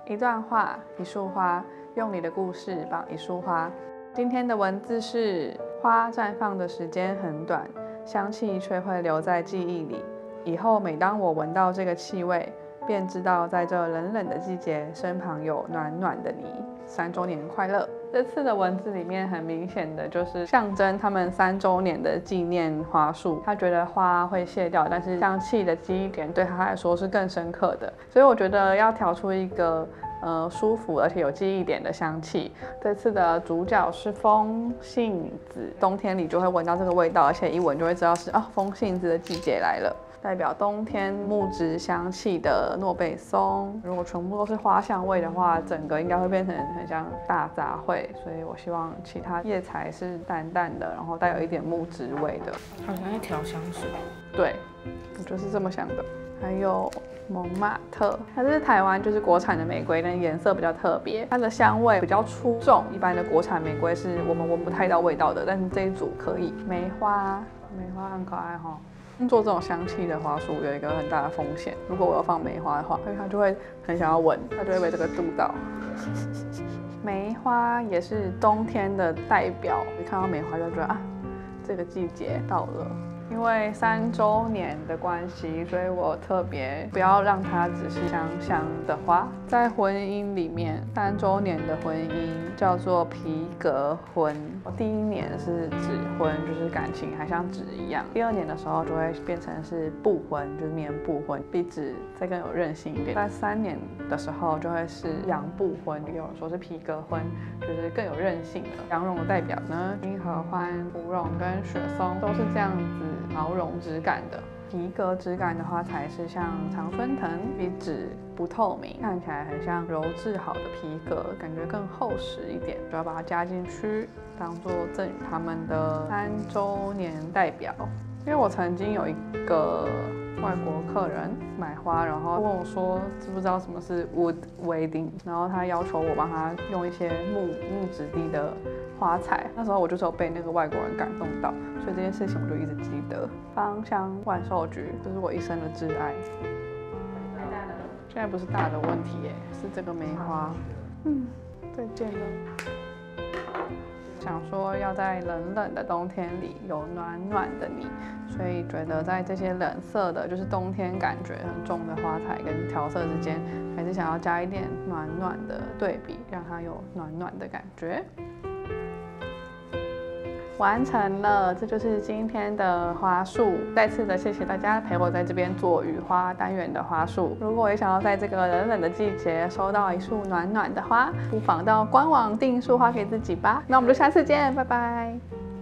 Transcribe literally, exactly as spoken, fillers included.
一段话，一束花，用你的故事绑一束花。今天的文字是：花绽放的时间很短，香气却会留在记忆里。以后每当我闻到这个气味，便知道在这冷冷的季节，身旁有暖暖的你。三周年快乐！这次的文字里面很明显的就是象征他们三周年的纪念花束。他觉得花会谢掉，但是香气的记忆点对他来说是更深刻的。所以我觉得要调出一个呃舒服而且有记忆点的香气。这次的主角是风信子，冬天里就会闻到这个味道，而且一闻就会知道是啊风信子的季节来了。代表冬天木质香气的诺贝松，如果全部都是花香味的话，整个应该会变成很像大杂烩。所以我希望其他叶材是淡淡的，然后带有一点木质味的， 好像在调香水。 对，我就是这么想的。还有蒙马特，它是台湾就是国产的玫瑰，但颜色比较特别，它的香味比较出众。一般的国产玫瑰是我们闻不太到味道的，但是这一组可以。梅花，梅花很可爱哈。做这种香气的花束有一个很大的风险，如果我要放梅花的话，因为它就会很想要闻，它就会被这个毒到。梅花也是冬天的代表，一看到梅花就觉得啊，这个季节到了。因为三周年的关系，所以我特别不要让它只是香香的花。在婚姻里面，三周年的婚姻叫做皮革婚。第一年是纸婚，就是感情还像纸一样；第二年的时候就会变成是布婚，就是棉布婚，比纸再更有韧性一点。在三年的时候就会是羊布婚，有人说是皮革婚，就是更有韧性的。羊绒的代表呢，金合欢、芙蓉跟雪松都是这样子。毛绒质感的皮革质感的花材是像常春藤，比纸不透明，看起来很像鞣制好的皮革，感觉更厚实一点，就要把它加进去，当做赠予他们的三周年代表。因为我曾经有一个外国客人买花，然后问我说知不知道什么是 wood wedding， 然后他要求我帮他用一些木木质地的花材。那时候我就是有被那个外国人感动到，所以这件事情我就一直记得。芳香万寿菊，这是我一生的挚爱。现在不是大的问题耶，是这个梅花。嗯，再见了。想说要在冷冷的冬天里有暖暖的你，所以觉得在这些冷色的，就是冬天感觉很重的花材跟调色之间，还是想要加一点暖暖的对比，让它有暖暖的感觉。完成了，这就是今天的花束。再次的谢谢大家陪我在这边做雨花单元的花束。如果也想要在这个冷冷的季节收到一束暖暖的花，不妨到官网订束花给自己吧。那我们就下次见，拜拜。